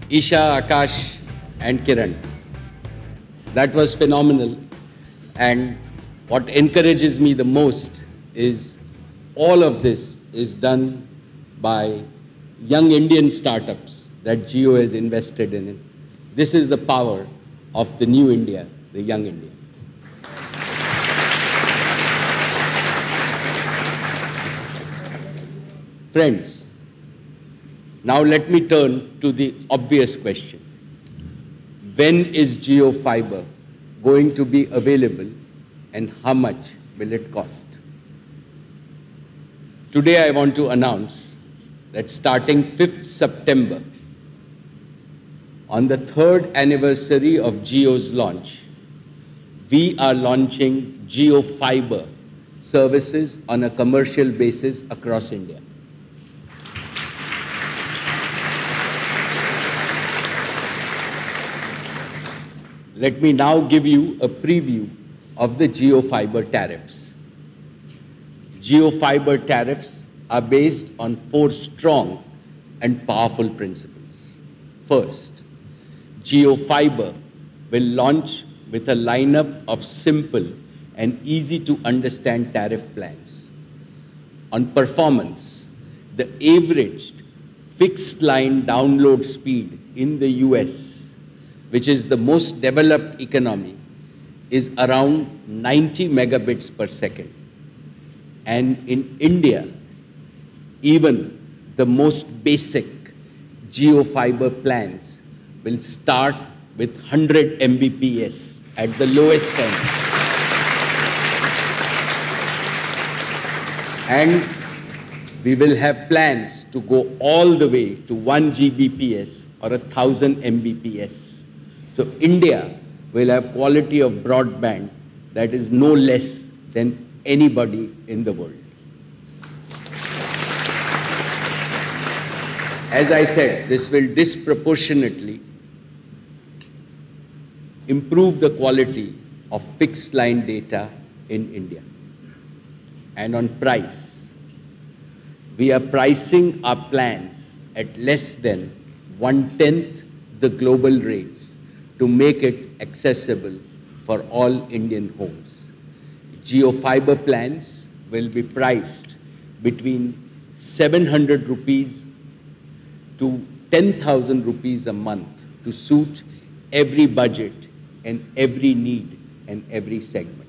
Isha, Akash, and Kiran. That was phenomenal. And what encourages me the most is all of this is done by young Indian startups that Jio has invested in it. This is the power of the new India, the young India. Friends, now let me turn to the obvious question. When is Jio Fiber going to be available and how much will it cost? Today I want to announce that starting 5th September, on the 3rd anniversary of Jio's launch, we are launching Jio Fiber services on a commercial basis across India. Let me now give you a preview of the Jio Fiber tariffs. Jio Fiber tariffs are based on 4 strong and powerful principles. First, Jio Fiber will launch with a lineup of simple and easy to understand tariff plans. On performance, the averaged fixed line download speed in the US, which is the most developed economy, is around 90 megabits per second. And in India, even the most basic Jio Fiber plans will start with 100 Mbps at the lowest end. And we will have plans to go all the way to 1 Gbps or 1000 Mbps. So India will have quality of broadband that is no less than anybody in the world. As I said, this will disproportionately improve the quality of fixed line data in India. And on price, we are pricing our plans at less than 1/10 the global rates to make it accessible for all Indian homes. Jio Fiber plans will be priced between 700 rupees to 10,000 rupees a month to suit every budget and every need and every segment.